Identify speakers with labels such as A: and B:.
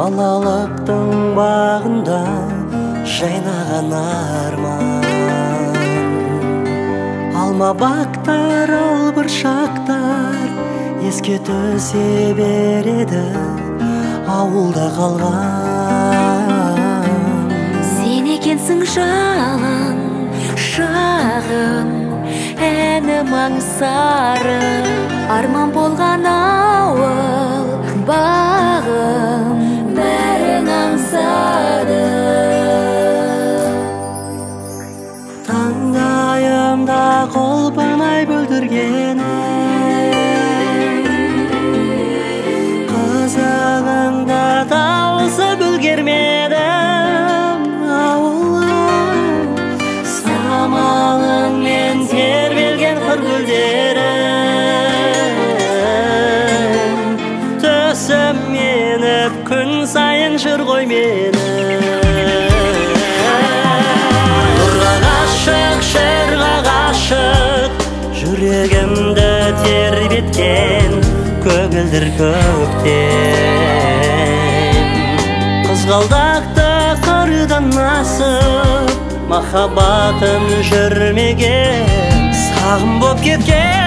A: балалықтың бағында жайнаған арман. Алма бақтар, албыршақтар еске түсе береді ауылда қалған.
B: Сен екенсің жалын, шағым, әнім аңсары, арман болған ауыл, бағым, бәрін аңсады.
A: Таңдайымда қолпамай бүлдіргені, қызығыңда тауысып үлгермедім ауылым. Самалыңмен тербелген қыр гүлдерім, түсім меніп күн сайын жүр ғой мені. Нұрға ғашық, шырға ғашық, жүрегімді тербеткен көгілдір көктем. Қызғалдақты қырдан асып, махаббатым жүрмеген, сағым боп кеткен.